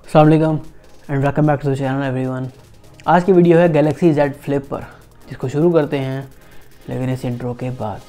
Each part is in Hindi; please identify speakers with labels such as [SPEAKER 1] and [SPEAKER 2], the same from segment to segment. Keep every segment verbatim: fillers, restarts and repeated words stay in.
[SPEAKER 1] अस्सलाम वालेकुम and welcome back to the channel everyone. आज की वीडियो है गैलेक्सी जेड फ्लिप पर, जिसको शुरू करते हैं लेकिन इस इंट्रो के बाद।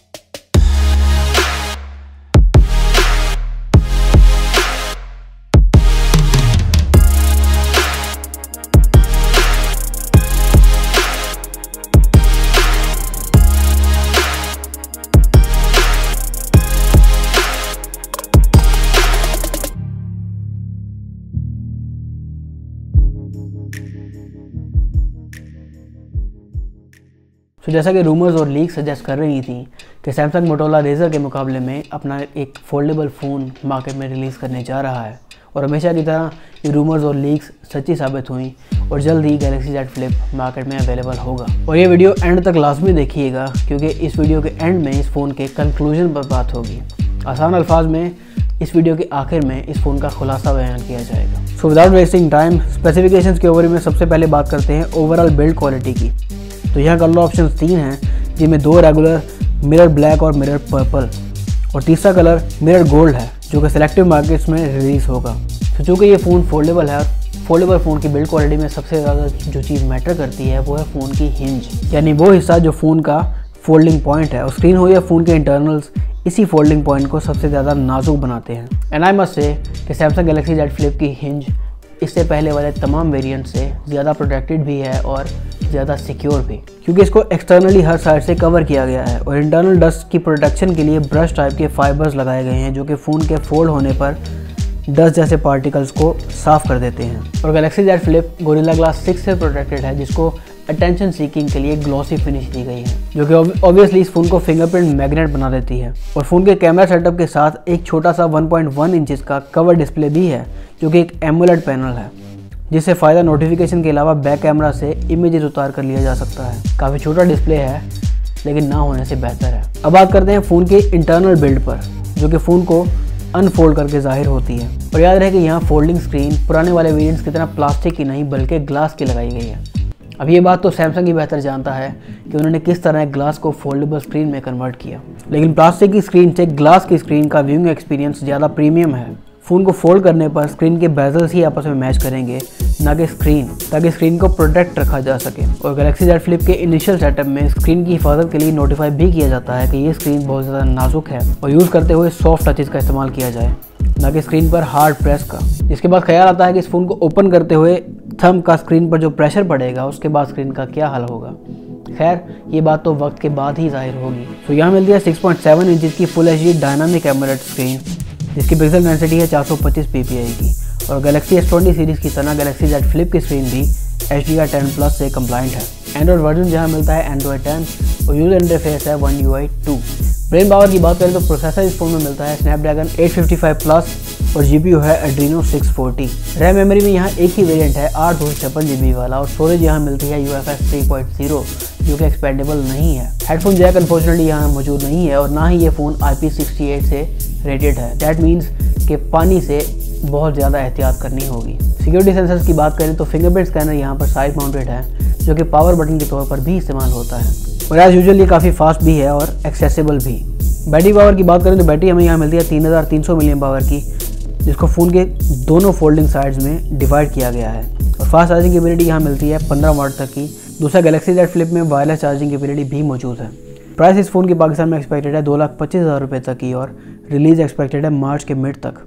[SPEAKER 1] तो जैसा कि रूमर्स और लीक सजेस्ट कर रही थी कि सैमसंग मोटोरोला रेजर के मुकाबले में अपना एक फोल्डेबल फ़ोन मार्केट में रिलीज़ करने जा रहा है, और हमेशा की तरह ये रूमर्स और लीक्स सच्ची साबित हुई और जल्द ही गैलेक्सी जेड फ्लिप मार्केट में अवेलेबल होगा। और ये वीडियो एंड तक लाजमी देखिएगा, क्योंकि इस वीडियो के एंड में इस फ़ोन के कंक्लूजन पर बात होगी। आसान अल्फाज में इस वीडियो के आखिर में इस फ़ोन का खुलासा बयान किया जाएगा। So without wasting time, specifications के ओवरव्यू में सबसे पहले बात करते हैं ओवरऑल बिल्ड क्वालिटी की। तो यहाँ कलर ऑप्शन तीन हैं, जिनमें दो रेगुलर, मिरर ब्लैक और मिरर पर्पल, और तीसरा कलर मिरर गोल्ड है जो कि सिलेक्टिव मार्केट्स में रिलीज़ होगा। तो चूँकि ये फ़ोन फोल्डेबल है, फोल्डेबल फ़ोन की बिल्ड क्वालिटी में सबसे ज़्यादा जो चीज़ मैटर करती है वो है फ़ोन की हिंज, यानी वो हिस्सा जो फ़ोन का फोल्डिंग पॉइंट है। और स्क्रीन हो या फ़ोन के इंटरनल्स इसी फोल्डिंग पॉइंट को सबसे ज़्यादा नाजुक बनाते हैं। एंड आई मस्ट से कि सैमसंग गैलेक्सी जेड फ्लिप की हिंज इससे पहले वाले तमाम वेरिएंट से ज़्यादा प्रोटेक्टेड भी है और ज़्यादा सिक्योर भी, क्योंकि इसको एक्सटर्नली हर साइड से कवर किया गया है। और इंटरनल डस्ट की प्रोटेक्शन के लिए ब्रश टाइप के फाइबर्स लगाए गए हैं, जो कि फ़ोन के फोल्ड होने पर डस्ट जैसे पार्टिकल्स को साफ कर देते हैं। और Galaxy Z Flip Gorilla Glass six से प्रोटेक्टेड है, जिसको अटेंशन सीकिंग के लिए ग्लॉसी फिनिश दी गई है, जो कि ऑब्वियसली इस फ़ोन को फिंगरप्रिंट मैग्नेट बना देती है। और फ़ोन के कैमरा सेटअप के साथ एक छोटा सा वन पॉइंट वन इंचेस का कवर डिस्प्ले भी है, जो कि एक एमोलेड पैनल है, जिससे फ़ायदा नोटिफिकेशन के अलावा बैक कैमरा से इमेजेस उतार कर लिया जा सकता है। काफ़ी छोटा डिस्प्ले है, लेकिन ना होने से बेहतर है। अब बात करते हैं फ़ोन के इंटरनल बिल्ड पर, जो कि फ़ोन को अनफोल्ड करके जाहिर होती है। और याद रहे कि यहाँ फोल्डिंग स्क्रीन पुराने वाले वेरिएंट्स की तरह प्लास्टिक की नहीं बल्कि ग्लास की लगाई गई है। अब ये बात तो सैमसंग ही बेहतर जानता है कि उन्होंने किस तरह ग्लास को फोल्डेबल स्क्रीन में कन्वर्ट किया, लेकिन प्लास्टिक की स्क्रीन से ग्लास की स्क्रीन का व्यूइंग एक्सपीरियंस ज़्यादा प्रीमियम है। फ़ोन को फोल्ड करने पर स्क्रीन के बेजल्स ही आपस में मैच करेंगे, ना कि स्क्रीन, ताकि स्क्रीन को प्रोटेक्ट रखा जा सके। और गैलेक्सी जेड फ्लिप के इनिशियल सेटअप में स्क्रीन की हिफाजत के लिए नोटिफाई भी किया जाता है कि ये स्क्रीन बहुत ज़्यादा नाजुक है और यूज़ करते हुए सॉफ्ट टचेस का इस्तेमाल किया जाए, ना कि स्क्रीन पर हार्ड प्रेस का। इसके बाद ख्याल आता है कि इस फ़ोन को ओपन करते हुए थंब का स्क्रीन पर जो प्रेशर पड़ेगा, उसके बाद स्क्रीन का क्या हाल होगा। खैर, ये बात तो वक्त के बाद ही जाहिर होगी। तो यहाँ मिलती है सिक्स पॉइंट सेवन इंचेस की full H D dynamic AMOLED screen, जिसकी पिक्सल डेंसिटी है चार सौ पच्चीस पी पी आई की। और गैलेक्सी एस ट्वेंटी सीरीज़ की तरह गैलेक्सी जेड फ्लिप की स्क्रीन भी H D R ten plus से कंप्लाइंट है। एंड्रॉइड वर्जन जहाँ मिलता है एंड्रॉइड टेन और यूजर इंटरफेस है One U I two. Brain power की बात करें तो प्रोसेसर इस फोन में मिलता है Snapdragon eight fifty five plus और जीपीयू है Adreno six forty. RAM memory में यहाँ एक ही वेरिएंट है आठ दो सौ छप्पन जीबी वाला, और स्टोरेज यहाँ मिलती है U F S three point zero, जो कि एक्सपेंडेबल नहीं है। हेडफोन जैक अनफॉर्चुनेटली यहाँ मौजूद नहीं है, और ना ही ये phone I P sixty eight से रेटेड है। दैट मीन्स कि पानी से बहुत ज़्यादा एहतियात करनी होगी। सिक्योरिटी सेंसर्स की बात करें तो फिंगरप्रिंट स्कैनर यहाँ पर साइड माउंटेड है, जो कि पावर बटन के तौर पर भी इस्तेमाल होता है, और एज यूजुअल ये काफ़ी फास्ट भी है और एक्सेसिबल भी। बैटरी पावर की बात करें तो बैटरी हमें यहाँ मिलती है तीन हज़ार तीन सौ मिलियन पावर की, जिसको फ़ोन के दोनों फोल्डिंग साइड्स में डिवाइड किया गया है। और फास्ट चार्जिंग कैपेसिटी यहाँ मिलती है पंद्रह वाट तक की। दूसरा गैलेक्सी जेड फ्लिप में वायरलेस चार्जिंग कैपेसिटी भी मौजूद है। प्राइस इस फ़ोन की पाकिस्तान में एक्सपेक्टेड है दो लाख पच्चीस हज़ार रुपये तक की, और रिलीज़ एक्सपेक्टेड है मार्च के मिड तक।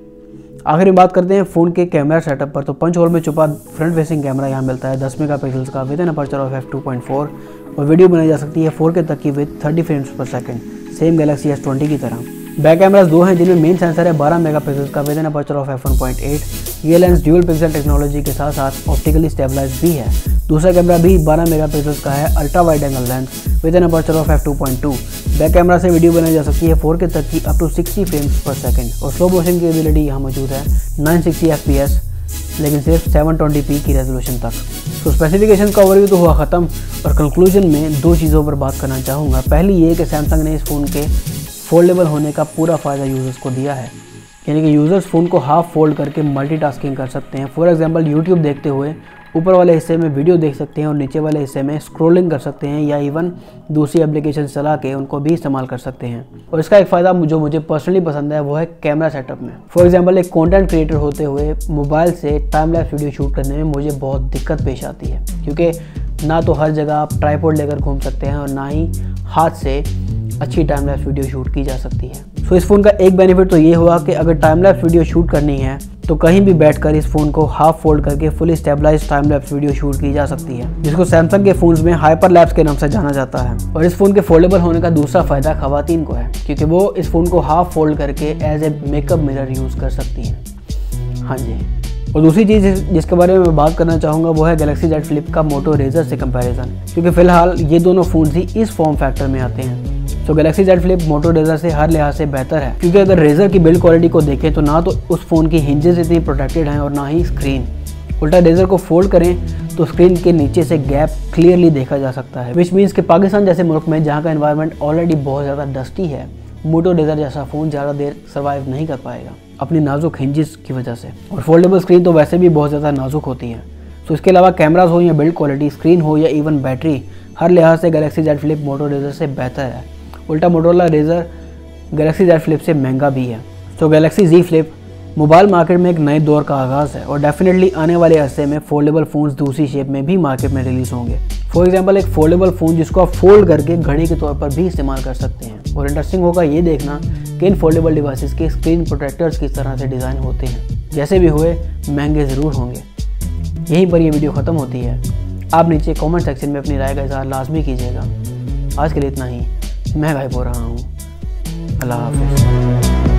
[SPEAKER 1] आखिर में बात करते हैं फ़ोन के कैमरा सेटअप पर, तो पंच होल में छुपा फ्रंट फेसिंग कैमरा यहाँ मिलता है दस मेगा पिक्सल्स का with an aperture of F two point four, और वीडियो बनाई जा सकती है फोर के तक की with thirty frames per second, same Galaxy S twenty की तरह। बैक कैमरास दो हैं, जिनमें मेन सेंसर है बारह मेगा पिक्सल्स का with an aperture of F one point eight. ये लेंस ड्यूल पिक्सल टेक्नोलॉजी के साथ साथ ऑप्टिकली स्टेबलाइज भी है। दूसरा कैमरा भी बारह मेगा पिक्सल्स का है ultra wide angle lens with an aperture of F two point two. Back camera से वीडियो बनाई जा सकती है फोर के तक की up to sixty frames per second, और स्लो मोशन की एबिलिटी यहाँ मौजूद है nine sixty F P S, लेकिन सिर्फ सेवन ट्वेंटी पी की रेजोल्यूशन तक। तो स्पेसिफिकेशन का ओवरव्यू तो हुआ ख़त्म, और कंक्लूजन में दो चीज़ों पर बात करना चाहूँगा। पहली ये कि सैमसंग ने इस फ़ोन के फोल्डेबल होने का पूरा फ़ायदा यूज़र्स को दिया है, यानी कि यूज़र्स फ़ोन को हाफ फोल्ड करके मल्टीटास्किंग कर सकते हैं। फॉर एग्जांपल यूट्यूब देखते हुए ऊपर वाले हिस्से में वीडियो देख सकते हैं और नीचे वाले हिस्से में स्क्रॉलिंग कर सकते हैं या इवन दूसरी एप्लीकेशन चला के उनको भी इस्तेमाल कर सकते हैं। और इसका एक फ़ायदा जो मुझे पर्सनली पसंद है वो है कैमरा सेटअप में। फॉर एग्जांपल एक कंटेंट क्रिएटर होते हुए मोबाइल से टाइम लैप्स वीडियो शूट करने में मुझे बहुत दिक्कत पेश आती है, क्योंकि ना तो हर जगह आप ट्राइपॉड लेकर घूम सकते हैं और ना ही हाथ से अच्छी टाइम लैप्स वीडियो शूट की जा सकती है। सो इस फ़ोन का एक बेनिफिट तो ये हुआ कि अगर टाइम लैप्स वीडियो शूट करनी है तो कहीं भी बैठकर इस फ़ोन को हाफ फोल्ड करके fully stabilize time lapse video shoot की जा सकती है, जिसको सैमसंग के फ़ोन्स में हाइपर लैप्स के नाम से जाना जाता है। और इस फ़ोन के फोल्डेबल होने का दूसरा फ़ायदा ख़वातीन को है, क्योंकि वो इस फ़ोन को हाफ फोल्ड करके as a makeup mirror use कर सकती हैं। हाँ जी। और दूसरी चीज़ जिसके बारे में मैं बात करना चाहूँगा वो है गैलेक्सी जेड फ्लिप का मोटो रेजर से कंपैरिजन, क्योंकि फ़िलहाल ये दोनों फ़ोन ही इस फॉर्म फैक्टर में आते हैं। तो Galaxy Z flip Moto Razr से हर लिहाज से बेहतर है, क्योंकि अगर रेजर की बिल्ड क्वालिटी को देखें तो ना तो उस फ़ोन की हिंजेस इतनी प्रोटेक्टेड हैं और ना ही स्क्रीन। उल्टा रेजर को फोल्ड करें तो स्क्रीन के नीचे से गैप क्लियरली देखा जा सकता है, विच मीन्स कि पाकिस्तान जैसे मुल्क में जहाँ का एनवायरनमेंट ऑलरेडी बहुत ज़्यादा डस्टी है, मोटो रेजर जैसा फ़ोन ज़्यादा देर सर्वाइव नहीं कर पाएगा अपनी नाजुक हिंजेस की वजह से। और फोल्डेबल स्क्रीन तो वैसे भी बहुत ज़्यादा नाजुक होती है। तो इसके अलावा कैमराज हो या बिल्ड क्वालिटी, स्क्रीन हो या इवन बैटरी, हर लिहाज से Galaxy Z flip Moto Razr से बेहतर है। उल्टा Motorola Razr Galaxy Z flip से महंगा भी है। तो Galaxy G flip mobile market में एक नए दौर का आगाज़ है और डेफिनेटली आने वाले अरसे में फोल्डेबल फ़ोन्स दूसरी शेप में भी मार्केट में रिलीज़ होंगे। फॉर एग्जांपल एक फोल्डेबल फ़ोन जिसको आप फोल्ड करके घड़ी के तौर पर भी इस्तेमाल कर सकते हैं। और इंटरेस्टिंग होगा ये देखना कि इन फोल्डेबल डिवाइसेस के स्क्रीन प्रोटेक्टर्स किस तरह से डिज़ाइन होते हैं। जैसे भी हुए महंगे ज़रूर होंगे। यहीं पर यह वीडियो ख़त्म होती है। आप नीचे कॉमेंट सेक्शन में अपनी राय का इज़हार लाजमी कीजिएगा। आज के लिए इतना ही। मैं गायब हो रहा हूँ। अल्लाह हाफ़िज़।